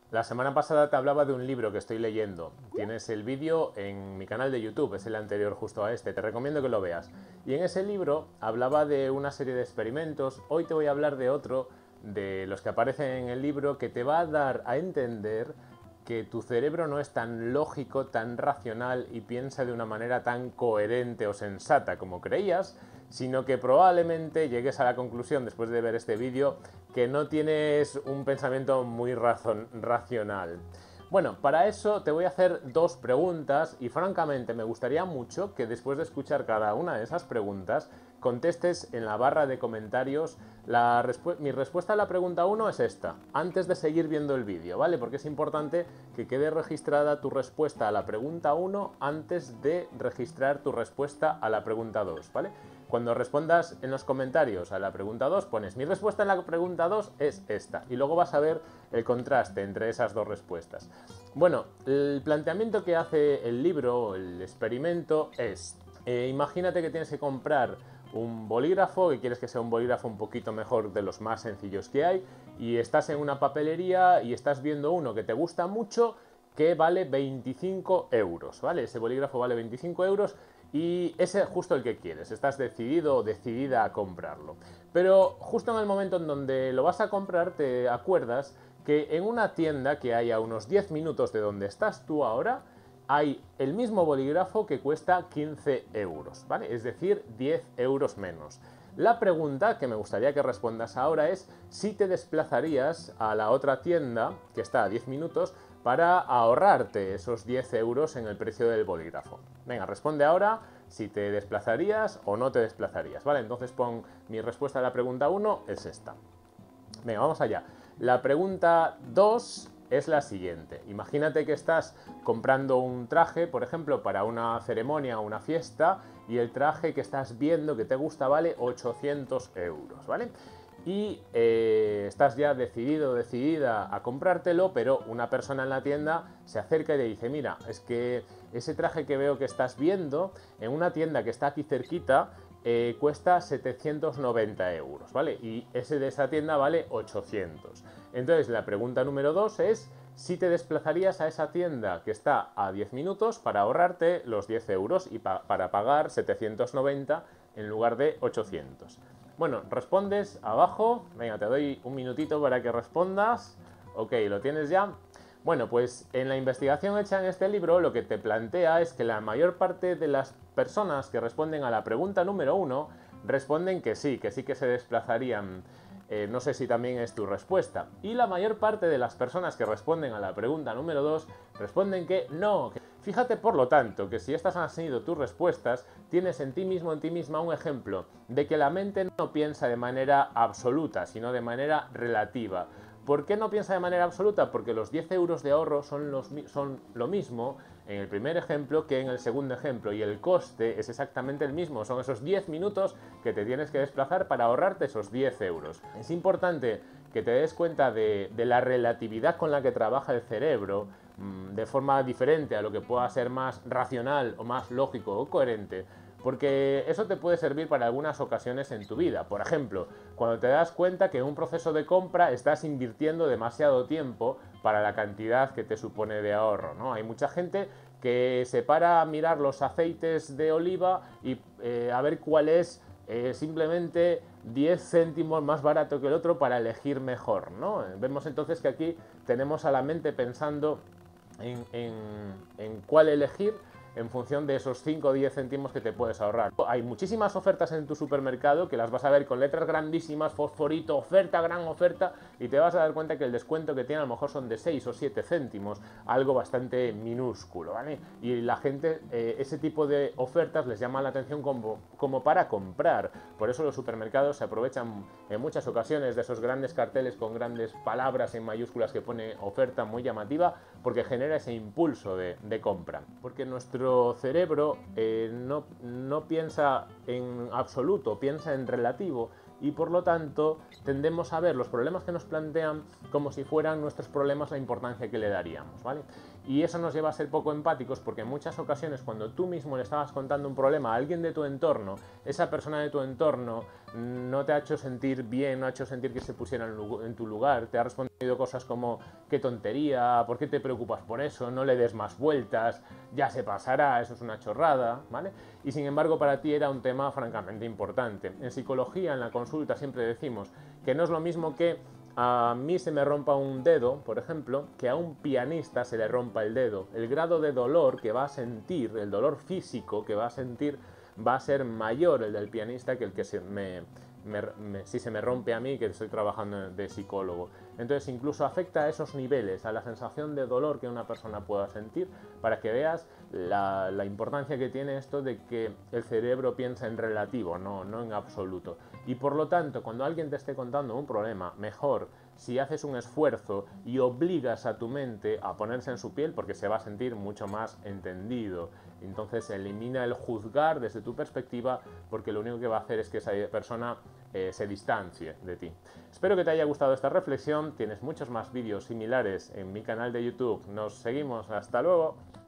La semana pasada te hablaba de un libro que estoy leyendo. Tienes el vídeo en mi canal de YouTube, es el anterior justo a este, te recomiendo que lo veas. Y en ese libro hablaba de una serie de experimentos, hoy te voy a hablar de otro, de los que aparecen en el libro, que te va a dar a entender que tu cerebro no es tan lógico, tan racional y piensa de una manera tan coherente o sensata como creías, sino que probablemente llegues a la conclusión después de ver este vídeo que no tienes un pensamiento muy racional. Bueno, para eso te voy a hacer dos preguntas y francamente me gustaría mucho que después de escuchar cada una de esas preguntas contestes en la barra de comentarios. Mi respuesta a la pregunta 1 es esta, antes de seguir viendo el vídeo, ¿vale? Porque es importante que quede registrada tu respuesta a la pregunta 1 antes de registrar tu respuesta a la pregunta 2, ¿vale? Cuando respondas en los comentarios a la pregunta 2, pones mi respuesta en la pregunta 2 es esta. Y luego vas a ver el contraste entre esas dos respuestas. Bueno, el planteamiento que hace el libro, el experimento, es: imagínate que tienes que comprar un bolígrafo, que quieres que sea un bolígrafo un poquito mejor de los más sencillos que hay, y estás en una papelería y estás viendo uno que te gusta mucho que vale 25 euros, ¿vale? Ese bolígrafo vale 25 euros y ese es justo el que quieres, estás decidido o decidida a comprarlo. Pero justo en el momento en donde lo vas a comprar te acuerdas que en una tienda que hay a unos 10 minutos de donde estás tú ahora, hay el mismo bolígrafo que cuesta 15 euros, ¿vale? Es decir, 10 euros menos. La pregunta que me gustaría que respondas ahora es si te desplazarías a la otra tienda, que está a 10 minutos, para ahorrarte esos 10 euros en el precio del bolígrafo. Venga, responde ahora si te desplazarías o no te desplazarías, ¿vale? Entonces pon mi respuesta a la pregunta 1 es esta. Venga, vamos allá. La pregunta 2 es la siguiente. Imagínate que estás comprando un traje, por ejemplo, para una ceremonia o una fiesta, y el traje que estás viendo que te gusta vale 800 euros, ¿vale? Y estás ya decidido o decidida a comprártelo, pero una persona en la tienda se acerca y te dice: mira, es que ese traje que veo que estás viendo en una tienda que está aquí cerquita cuesta 790 euros, ¿vale? Y ese de esa tienda vale 800. Entonces la pregunta número 2 es si te desplazarías a esa tienda que está a 10 minutos para ahorrarte los 10 euros y para pagar 790 en lugar de 800. Bueno, respondes abajo. Venga, te doy un minutito para que respondas. Ok, ¿lo tienes ya? Bueno, pues en la investigación hecha en este libro lo que te plantea es que la mayor parte de las personas que responden a la pregunta número 1 responden que sí que se desplazarían. No sé si también es tu respuesta. Y la mayor parte de las personas que responden a la pregunta número 2 responden que no. Fíjate, por lo tanto, que si estas han sido tus respuestas, tienes en ti mismo, en ti misma, un ejemplo de que la mente no piensa de manera absoluta, sino de manera relativa. ¿Por qué no piensa de manera absoluta? Porque los 10 euros de ahorro son lo mismo en el primer ejemplo que en el segundo ejemplo, y el coste es exactamente el mismo, son esos 10 minutos que te tienes que desplazar para ahorrarte esos 10 euros. Es importante que te des cuenta de la relatividad con la que trabaja el cerebro, de forma diferente a lo que pueda ser más racional o más lógico o coherente, porque eso te puede servir para algunas ocasiones en tu vida. Por ejemplo, cuando te das cuenta que en un proceso de compra estás invirtiendo demasiado tiempo para la cantidad que te supone de ahorro, ¿no? Hay mucha gente que se para a mirar los aceites de oliva y a ver cuál es simplemente 10 céntimos más barato que el otro para elegir mejor, ¿no? Vemos entonces que aquí tenemos a la mente pensando en cuál elegir en función de esos 5 o 10 céntimos que te puedes ahorrar. Hay muchísimas ofertas en tu supermercado que las vas a ver con letras grandísimas, fosforito, oferta, gran oferta, y te vas a dar cuenta que el descuento que tiene a lo mejor son de 6 o 7 céntimos, algo bastante minúsculo, ¿vale? Y la gente, ese tipo de ofertas les llama la atención como para comprar. Por eso los supermercados se aprovechan en muchas ocasiones de esos grandes carteles con grandes palabras en mayúsculas que pone oferta muy llamativa, porque genera ese impulso de compra. Porque nuestro cerebro no piensa en absoluto, piensa en relativo, y por lo tanto tendemos a ver los problemas que nos plantean como si fueran nuestros problemas la importancia que le daríamos, ¿vale? Y eso nos lleva a ser poco empáticos, porque en muchas ocasiones cuando tú mismo le estabas contando un problema a alguien de tu entorno, esa persona de tu entorno no te ha hecho sentir bien, no ha hecho sentir que se pusiera en tu lugar, te ha respondido oído cosas como qué tontería, ¿por qué te preocupas por eso? No le des más vueltas, ya se pasará, eso es una chorrada, ¿vale? Y sin embargo para ti era un tema francamente importante. En psicología, en la consulta, siempre decimos que no es lo mismo que a mí se me rompa un dedo, por ejemplo, que a un pianista se le rompa el dedo. El grado de dolor que va a sentir, el dolor físico que va a sentir, va a ser mayor el del pianista que el que si se me rompe a mí, que estoy trabajando de psicólogo. Entonces incluso afecta a esos niveles, a la sensación de dolor que una persona pueda sentir, para que veas la importancia que tiene esto de que el cerebro piensa en relativo, no en absoluto. Y por lo tanto, cuando alguien te esté contando un problema, mejor si haces un esfuerzo y obligas a tu mente a ponerse en su piel, porque se va a sentir mucho más entendido. Entonces elimina el juzgar desde tu perspectiva, porque lo único que va a hacer es que esa persona se distancie de ti. Espero que te haya gustado esta reflexión. Tienes muchos más vídeos similares en mi canal de YouTube. Nos seguimos. Hasta luego.